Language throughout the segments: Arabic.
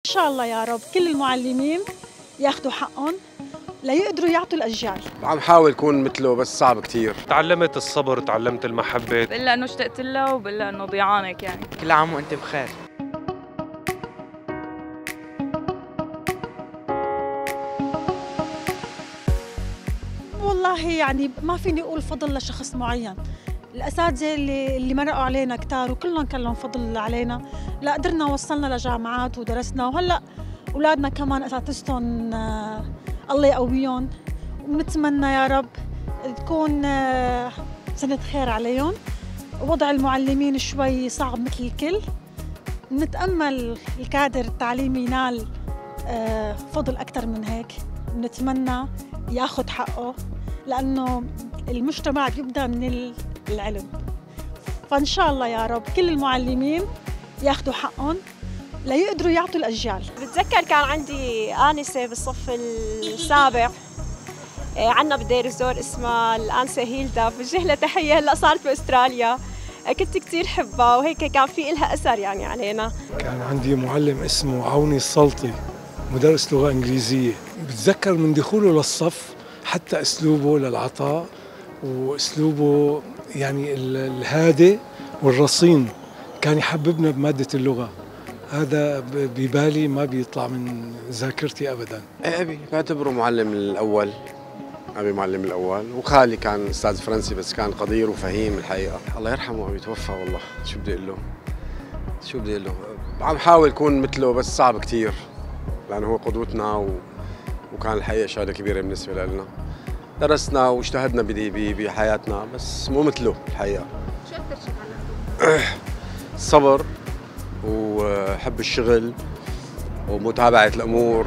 شاء الله يا رب كل المعلمين ياخذوا حقهم ليقدروا يعطوا الأجيال. عم حاول كون مثله بس صعب كتير. تعلمت الصبر، تعلمت المحبة. بقول انه اشتقت لها وبقول انه ضيعانك يعني. كل عام وانت بخير. والله يعني ما فيني اقول فضل لشخص معين، الاساتذه اللي مرقوا علينا كتار وكلهم كان لهم فضل علينا، لا قدرنا وصلنا لجامعات ودرسنا، وهلا اولادنا كمان اساتذتهم الله يقويهم، ونتمنى يا رب تكون سنه خير عليهم. وضع المعلمين شوي صعب مثل الكل، نتامل الكادر التعليمي ينال فضل اكثر من هيك، نتمنى ياخذ حقه لانه المجتمع بيبدا من العلم. فان شاء الله يا رب كل المعلمين ياخذوا حقهم ليقدروا يعطوا الاجيال. بتذكر كان عندي آنسة بالصف السابع عنا بدير الزور اسمها الآنسة هيلدا، بوجه لها تحية، هلا صارت باستراليا. كنت كثير حبها وهيك كان في إلها أثر يعني علينا. كان عندي معلم اسمه عوني السلطي، مدرس لغة إنجليزية. بتذكر من دخوله للصف حتى أسلوبه للعطاء وأسلوبه يعني الهادئ والرصين، كان يحببنا بمادة اللغة. هذا ببالي ما بيطلع من ذاكرتي أبداً. أبي بعتبره معلم الأول، أبي معلم الأول، وخالي كان أستاذ فرنسي بس كان قدير وفهيم الحقيقة. الله يرحمه أبي، توفى والله. شو بدي أقول له؟ شو بدي أقول له؟ عم حاول كون مثله بس صعب كتير، لأنه هو قدوتنا وكان الحقيقة شغلة كبيرة بالنسبة لنا. درسنا واجتهدنا بحياتنا بس مو مثله الحقيقة. شو أكثر شيء تعلمته؟ الصبر وحب الشغل ومتابعة الأمور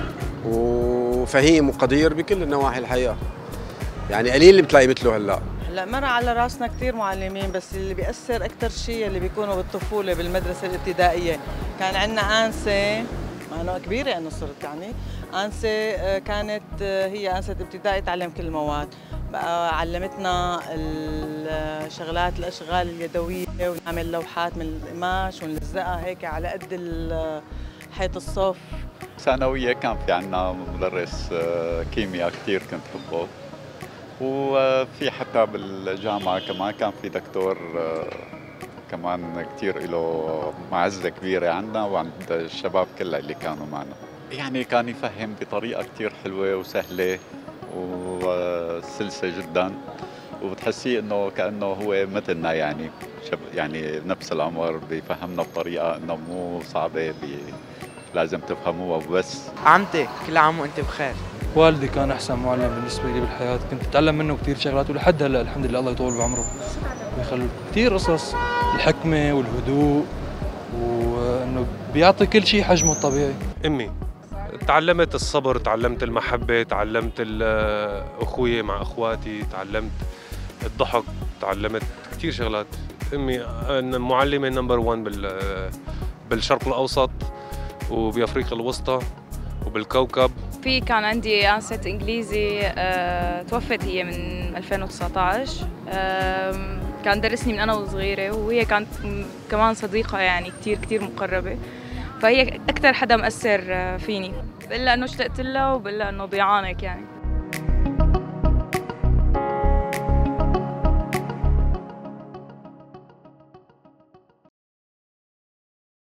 وفهيم وقدير بكل النواحي الحقيقة. يعني قليل اللي بتلاقي مثله هلا. هلا مر على راسنا كثير معلمين، بس اللي بيأثر أكثر شيء اللي بيكونوا بالطفولة بالمدرسة الابتدائية. كان عندنا آنسة، مع إنه كبيرة إنه صرت يعني، آنسة كانت هي آنسة ابتدائي تعلم كل المواد، بقى علمتنا الشغلات الأشغال اليدوية، ونعمل لوحات من القماش ونلزقها هيك على قد حيط الصف. ثانوية كان في عنا مدرس كيمياء كثير كنت بحبه، وفي حتى بالجامعة كمان كان في دكتور كمان كثير له معزة كبيرة عنا وعند الشباب كلها اللي كانوا معنا. يعني كان يفهم بطريقة كثير حلوة وسهلة وسلسة جدا، وبتحسيه انه كأنه هو مثلنا يعني يعني نفس العمر، بيفهمنا بطريقة انه مو صعبة لازم تفهموها وبس. عمتي كل عام وانت بخير. والدي كان احسن معلم بالنسبه لي بالحياه، كنت اتعلم منه كثير شغلات ولحد هلا الحمد لله الله يطول بعمره. بيخلوا كثير قصص، الحكمه والهدوء، وانه بيعطي كل شيء حجمه الطبيعي. امي تعلمت الصبر، تعلمت المحبة، تعلمت الأخوية مع أخواتي، تعلمت الضحك، تعلمت كثير شغلات. امي معلمة نمبر 1 بالشرق الأوسط وبأفريقيا الوسطى وبالكوكب. في كان عندي آنسة إنجليزي توفت هي من 2019. كان درسني من أنا وصغيرة، وهي كانت كمان صديقة يعني كتير مقربة، فهي أكثر حدا مأثر فيني. بقول لها إنه اشتقت لها وبقول لها إنه ضيعانك يعني.